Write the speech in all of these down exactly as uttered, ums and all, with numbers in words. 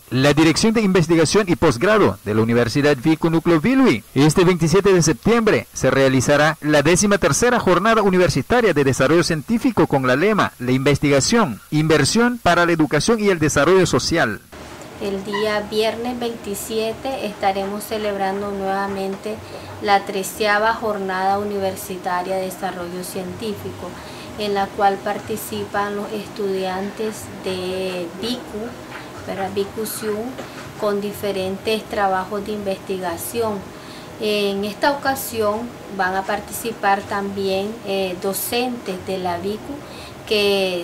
la Dirección de Investigación y Posgrado de la Universidad Vicu Núcleo Vilwi. Este veintisiete de septiembre se realizará la décima tercera jornada universitaria de desarrollo científico con la lema La investigación, inversión para la educación y el desarrollo social. El día viernes veintisiete estaremos celebrando nuevamente la treceava jornada universitaria de desarrollo científico, en la cual participan los estudiantes de Vicu, Vicu Siun, con diferentes trabajos de investigación. En esta ocasión van a participar también eh, docentes de la Vicu que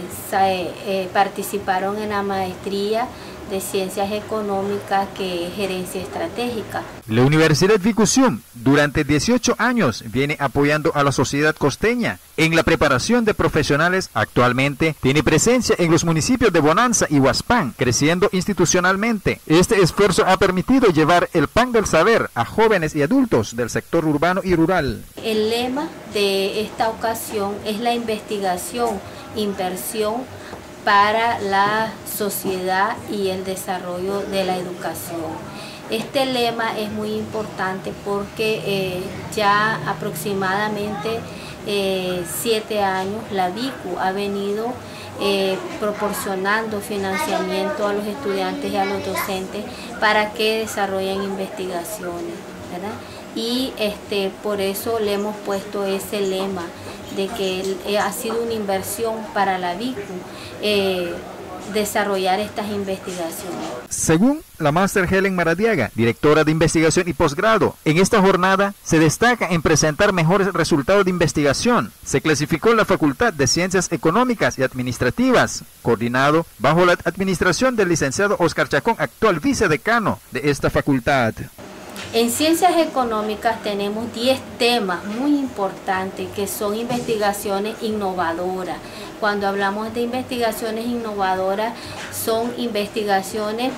eh, participaron en la maestría de Ciencias Económicas, que es Gerencia Estratégica. La Universidad Vicu Siun durante dieciocho años viene apoyando a la sociedad costeña en la preparación de profesionales. Actualmente tiene presencia en los municipios de Bonanza y Huaspán, creciendo institucionalmente. Este esfuerzo ha permitido llevar el pan del saber a jóvenes y adultos del sector urbano y rural. El lema de esta ocasión es la investigación, inversión para la sociedad y el desarrollo de la educación. Este lema es muy importante porque eh, ya aproximadamente eh, siete años la Vicu ha venido eh, proporcionando financiamiento a los estudiantes y a los docentes para que desarrollen investigaciones, ¿verdad? Y este, por eso le hemos puesto ese lema de que eh, ha sido una inversión para la Vicu eh, desarrollar estas investigaciones. Según la máster Helen Maradiaga, directora de investigación y posgrado, en esta jornada se destaca en presentar mejores resultados de investigación. Se clasificó la Facultad de Ciencias Económicas y Administrativas, coordinado bajo la administración del licenciado Oscar Chacón, actual vicedecano de esta facultad. En Ciencias Económicas tenemos diez temas muy importantes que son investigaciones innovadoras. Cuando hablamos de investigaciones innovadoras, son investigaciones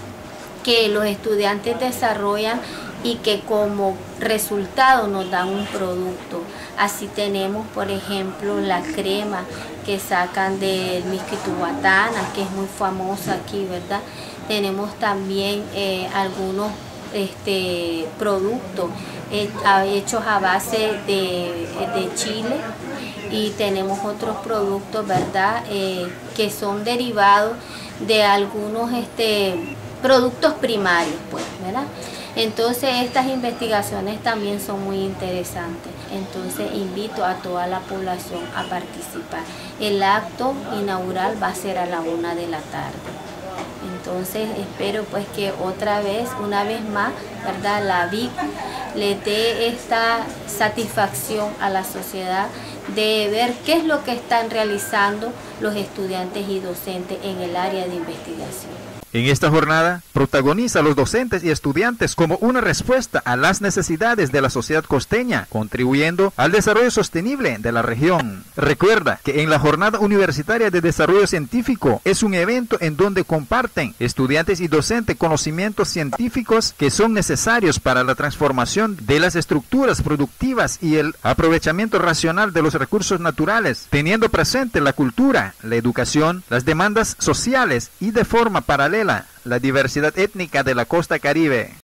que los estudiantes desarrollan y que como resultado nos dan un producto. Así tenemos, por ejemplo, la crema que sacan del Miskituatana, que es muy famosa aquí, ¿verdad? Tenemos también eh, algunos Este, productos eh, hechos a base de, de chile, y tenemos otros productos, ¿verdad? Eh, que son derivados de algunos este, productos primarios, pues, ¿verdad? Entonces estas investigaciones también son muy interesantes. Entonces invito a toda la población a participar. El acto inaugural va a ser a la una de la tarde. Entonces espero pues que otra vez, una vez más, ¿verdad?, la Vicu le dé esta satisfacción a la sociedad de ver qué es lo que están realizando los estudiantes y docentes en el área de investigación. En esta jornada, protagoniza a los docentes y estudiantes como una respuesta a las necesidades de la sociedad costeña, contribuyendo al desarrollo sostenible de la región. Recuerda que en la Jornada Universitaria de Desarrollo Científico es un evento en donde comparten estudiantes y docentes conocimientos científicos que son necesarios para la transformación de las estructuras productivas y el aprovechamiento racional de los recursos naturales, teniendo presente la cultura, la educación, las demandas sociales y de forma paralela la diversidad étnica de la costa caribe.